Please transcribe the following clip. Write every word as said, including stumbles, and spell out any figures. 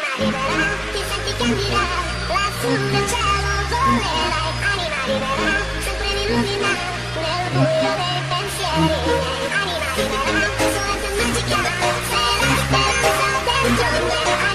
Anima libera, ti senti candida, lassù nel cielo volerai. Anima libera, sempre mi illumina nel buio dei pensieri. Anima libera, solamente magica, sei la speranza dentro me.